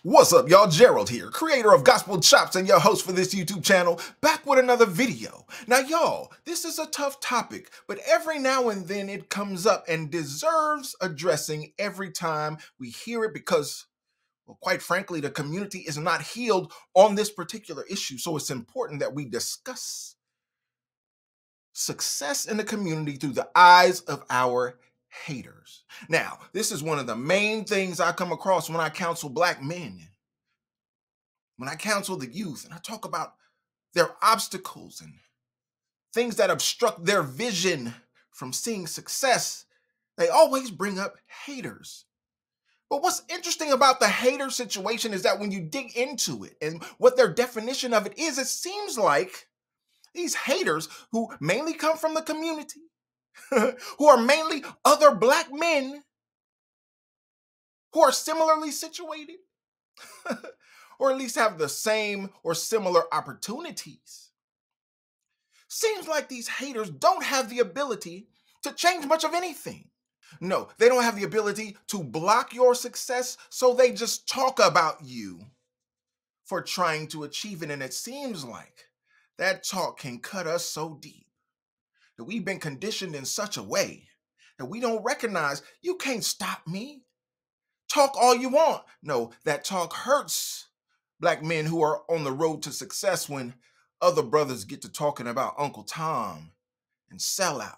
What's up, y'all? Gerald here, creator of Gospel Chops and your host for this YouTube channel, back with another video. Now, y'all, this is a tough topic, but every now and then it comes up and deserves addressing every time we hear it because, well, quite frankly, the community is not healed on this particular issue, so it's important that we discuss success in the community through the eyes of our haters. Now, this is one of the main things I come across when I counsel Black men. When I counsel the youth and I talk about their obstacles and things that obstruct their vision from seeing success, they always bring up haters. But what's interesting about the hater situation is that when you dig into it and what their definition of it is, it seems like these haters who mainly come from the community, who are mainly other Black men who are similarly situated, or at least have the same or similar opportunities. Seems like these haters don't have the ability to change much of anything. No, they don't have the ability to block your success, so they just talk about you for trying to achieve it. And it seems like that talk can cut us so deep that we've been conditioned in such a way that we don't recognize you can't stop me. Talk all you want. No, that talk hurts Black men who are on the road to success when other brothers get to talking about Uncle Tom and Sellout.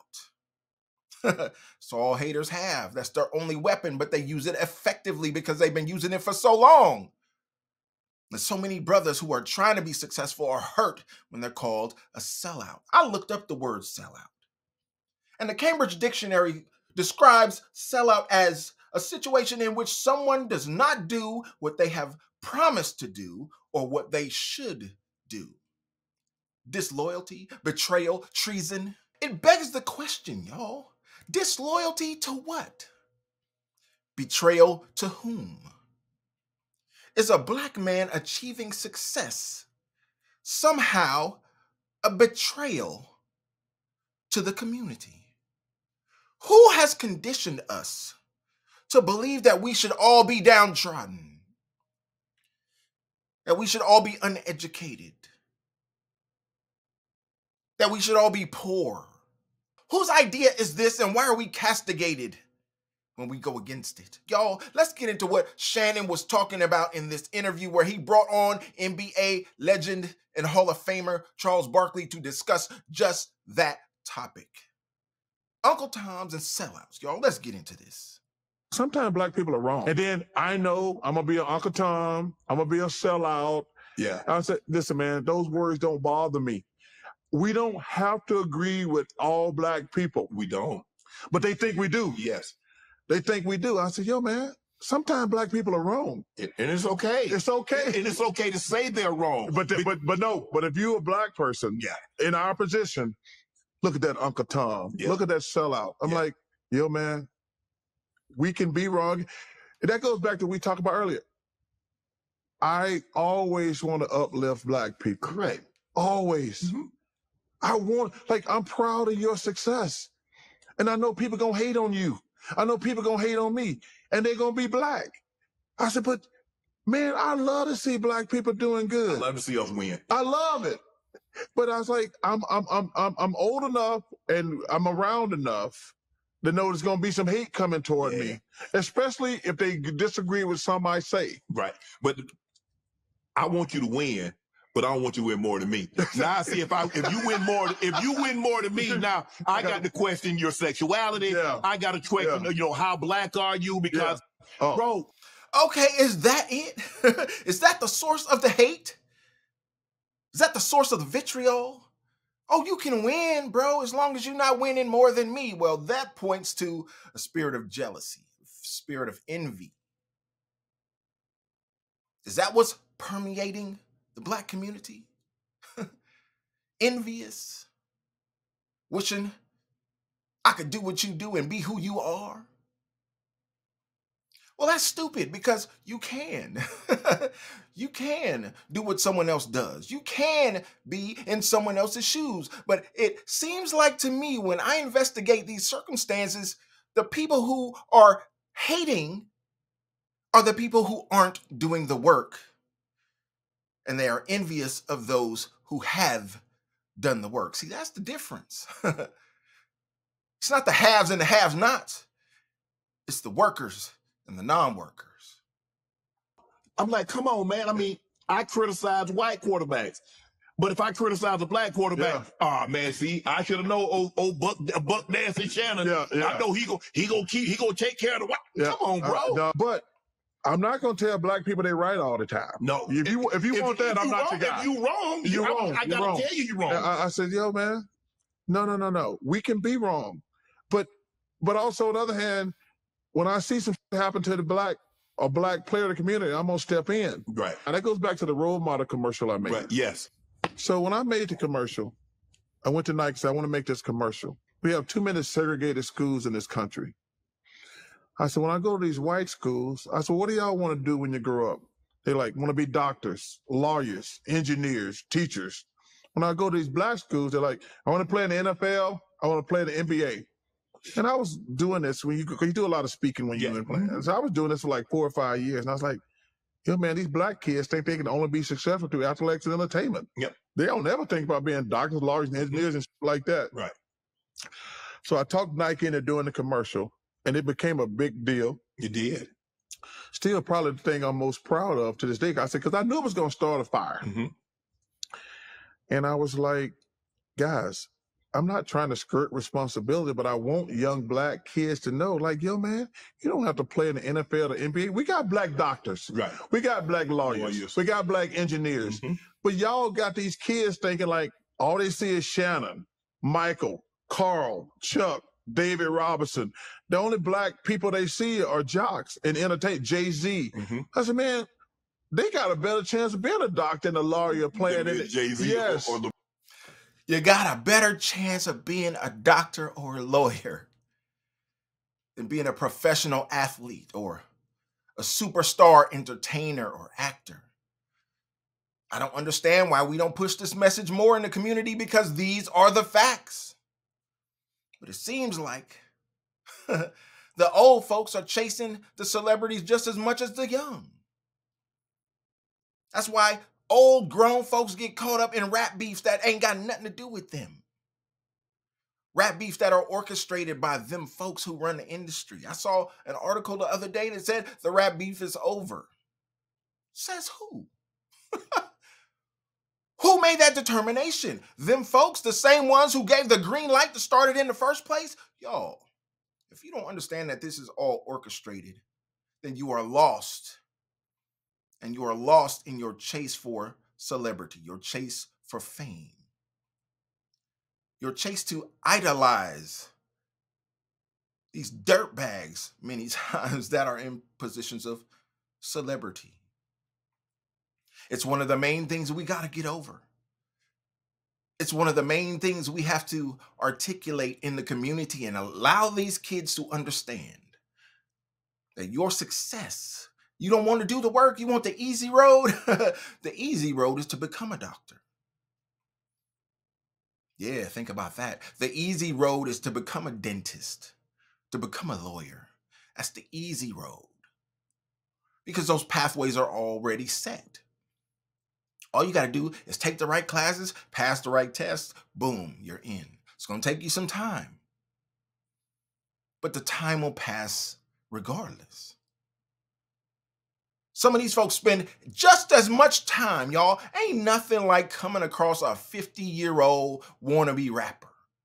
So all haters have. That's their only weapon, but they use it effectively because they've been using it for so long. There's so many brothers who are trying to be successful are hurt when they're called a sellout. I looked up the word sellout. And the Cambridge Dictionary describes sellout as a situation in which someone does not do what they have promised to do or what they should do. Disloyalty, betrayal, treason. It begs the question, y'all. Disloyalty to what? Betrayal to whom? Is a Black man achieving success somehow a betrayal to the community? Who has conditioned us to believe that we should all be downtrodden, that we should all be uneducated, that we should all be poor? Whose idea is this, and why are we castigated when we go against it? Y'all, let's get into what Shannon was talking about in this interview where he brought on NBA legend and Hall of Famer Charles Barkley to discuss just that topic. Uncle Toms and sellouts. Y'all, let's get into this. Sometimes Black people are wrong. And then I know I'm going to be an Uncle Tom. I'm going to be a sellout. Yeah. I said, listen, man, those words don't bother me. We don't have to agree with all Black people. We don't. But they think we do. Yes. They think we do. I said, yo, man, sometimes Black people are wrong. And it's okay. It's okay. And it's okay to say they're wrong. But if you're a Black person in our position, look at that Uncle Tom. Yeah. Look at that sellout. I'm like, yo, man, we can be wrong. And that goes back to what we talked about earlier. I always want to uplift Black people. Correct. Always. Mm-hmm. I'm proud of your success. And I know people gonna hate on you. I know people gonna hate on me. And they're gonna be Black. I said, but man, I love to see Black people doing good. I love to see us win. I love it. But I was like, I'm old enough and I'm around enough to know there's gonna be some hate coming toward me. Especially if they disagree with something I say. Right. But I want you to win. But I don't want you to win more than me. Now I see if you win more than me, now I got to question your sexuality. Yeah. I got to question, how Black are you? Because, bro. Okay, is that it? Is that the source of the hate? Is that the source of the vitriol? Oh, you can win, bro, as long as you're not winning more than me. Well, that points to a spirit of jealousy, a spirit of envy. Is that what's permeating the Black community? Envious, wishing I could do what you do and be who you are. Well, that's stupid because you can. You can do what someone else does. You can be in someone else's shoes. But it seems like to me when I investigate these circumstances, the people who are hating are the people who aren't doing the work, and they are envious of those who have done the work. See, that's the difference. It's not the haves and the have-nots. It's the workers and the non-workers. I'm like, come on, man. I mean, I criticize white quarterbacks. But if I criticize a black quarterback, man, see, I should have known old Buck Nancy Shannon. I know he gonna take care of the white. Come on, bro. But I'm not gonna tell black people they right all the time. No, if you want that, I'm not your guy. If you wrong, you're wrong. I gotta tell you wrong. I said, yo, man, no. We can be wrong, but also on the other hand, when I see something happen to a black player in the community, I'm gonna step in. Right. And that goes back to the role model commercial I made. Right. Yes. So when I made the commercial, I went to Nike and said, I want to make this commercial. We have too many segregated schools in this country. I said, when I go to these white schools, I said, what do y'all want to do when you grow up? They want to be doctors, lawyers, engineers, teachers. When I go to these black schools, they're like, I want to play in the NFL. I want to play in the NBA. And I was doing this because you do a lot of speaking when you're playing. So I was doing this for like 4 or 5 years. And I was like, yo, man, these black kids think they can only be successful through athletics and entertainment. Yep. They don't ever think about being doctors, lawyers, and engineers and like that. Right. So I talked Nike into doing the commercial, and it became a big deal. You did. Still probably the thing I'm most proud of to this day. I said, because I knew it was going to start a fire. And I was like, guys, I'm not trying to skirt responsibility, but I want young black kids to know, like, yo, man, you don't have to play in the NFL or NBA. We got black doctors. Right. We got black lawyers. We got black engineers. But y'all got these kids thinking like all they see is Shannon, Michael, Carl, Chuck, David Robinson. The only black people they see are jocks and entertain, Jay-Z. I said, man, they got a better chance of being a doctor and a lawyer playing in it. Jay-Z yes. You got a better chance of being a doctor or a lawyer than being a professional athlete or a superstar entertainer or actor. I don't understand why we don't push this message more in the community, because these are the facts. But it seems like the old folks are chasing the celebrities just as much as the young. That's why old grown folks get caught up in rap beefs that ain't got nothing to do with them. Rap beefs that are orchestrated by them folks who run the industry. I saw an article the other day that said the rap beef is over. Says who? Who made that determination? Them folks, the same ones who gave the green light to start it in the first place? Y'all, if you don't understand that this is all orchestrated, then you are lost. And you are lost in your chase for celebrity, your chase for fame, your chase to idolize these dirtbags many times that are in positions of celebrity. It's one of the main things we got to get over. It's one of the main things we have to articulate in the community and allow these kids to understand that your success, you don't want to do the work, you want the easy road. The easy road is to become a doctor. Yeah, think about that. The easy road is to become a dentist, to become a lawyer. That's the easy road, because those pathways are already set. All you got to do is take the right classes, pass the right tests, boom, you're in. It's going to take you some time, but the time will pass regardless. Some of these folks spend just as much time, y'all. Ain't nothing like coming across a 50-year-old wannabe rapper.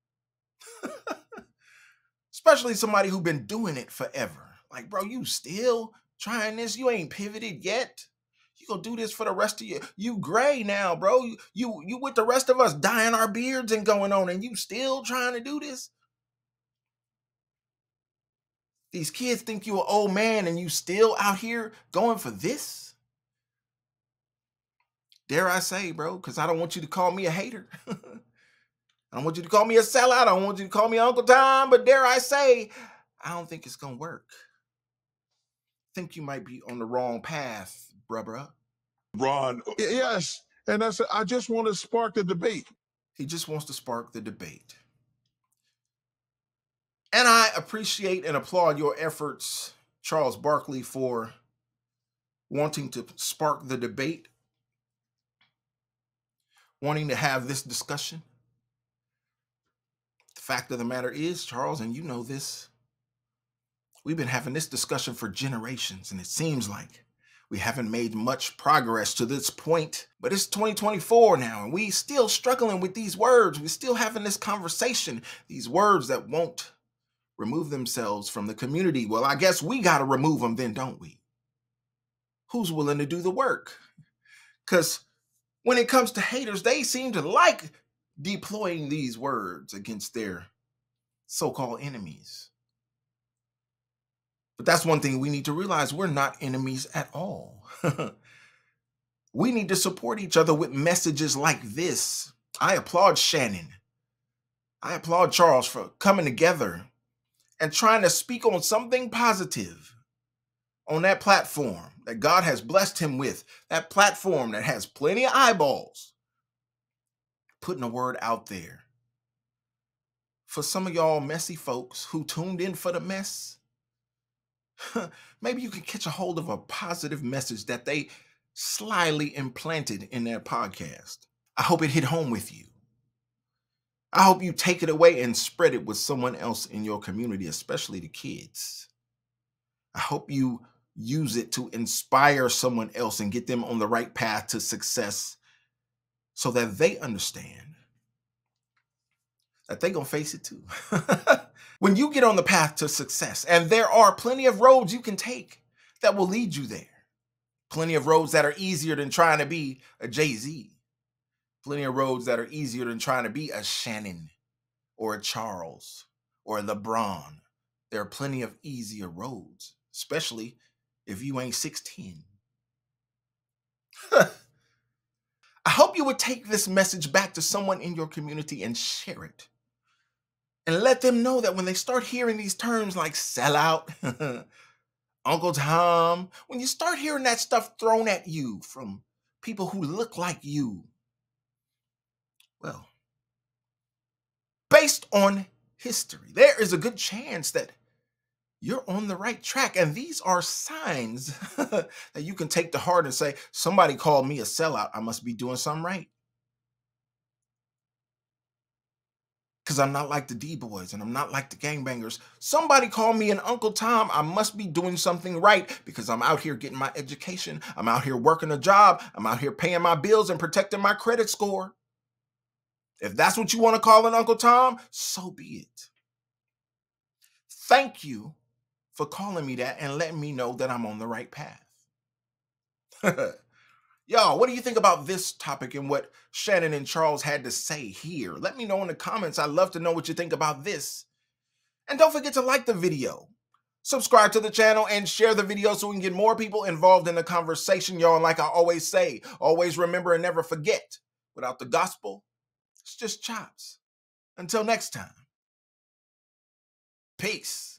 Especially somebody who's been doing it forever. Like, bro, you still trying this? You ain't pivoted yet? You gonna do this for the rest of you gray now, bro. You with the rest of us dyeing our beards and going on, and you still trying to do this? These kids think you an old man and you still out here going for this? Dare I say, bro, because I don't want you to call me a hater. I don't want you to call me a sellout. I don't want you to call me Uncle Tom, but dare I say, I don't think it's going to work. I think you might be on the wrong path, bruh. Ron. Yes, and I just want to spark the debate. He just wants to spark the debate. And I appreciate and applaud your efforts, Charles Barkley, for wanting to spark the debate, wanting to have this discussion. The fact of the matter is, Charles, and you know this, we've been having this discussion for generations, and it seems like we haven't made much progress to this point. But it's 2024 now, and we still struggling with these words. We're still having this conversation, these words that won't remove themselves from the community. Well, I guess we got to remove them then, don't we? Who's willing to do the work? Because when it comes to haters, they seem to like deploying these words against their so-called enemies. But that's one thing we need to realize: we're not enemies at all. We need to support each other with messages like this. I applaud Shannon. I applaud Charles for coming together and trying to speak on something positive on that platform that God has blessed him with, that platform that has plenty of eyeballs, putting a word out there. For some of y'all messy folks who tuned in for the mess, maybe you can catch a hold of a positive message that they slyly implanted in their podcast. I hope it hit home with you. I hope you take it away and spread it with someone else in your community, especially the kids. I hope you use it to inspire someone else and get them on the right path to success so that they understand that they're going to face it too. When you get on the path to success, and there are plenty of roads you can take that will lead you there. Plenty of roads that are easier than trying to be a Jay-Z. Plenty of roads that are easier than trying to be a Shannon or a Charles or a LeBron. There are plenty of easier roads, especially if you ain't 6'10". I hope you would take this message back to someone in your community and share it. And let them know that when they start hearing these terms like sellout, Uncle Tom, when you start hearing that stuff thrown at you from people who look like you, well, based on history, there is a good chance that you're on the right track. And these are signs that you can take to heart and say, somebody called me a sellout. I must be doing something right. Because I'm not like the D-boys and I'm not like the gangbangers. Somebody called me an Uncle Tom. I must be doing something right because I'm out here getting my education. I'm out here working a job. I'm out here paying my bills and protecting my credit score. If that's what you want to call an Uncle Tom, so be it. Thank you for calling me that and letting me know that I'm on the right path. Y'all, what do you think about this topic and what Shannon and Charles had to say here? Let me know in the comments. I'd love to know what you think about this. And don't forget to like the video, subscribe to the channel, and share the video so we can get more people involved in the conversation, y'all. And like I always say, always remember and never forget, without the gospel, it's just chops. Until next time, peace.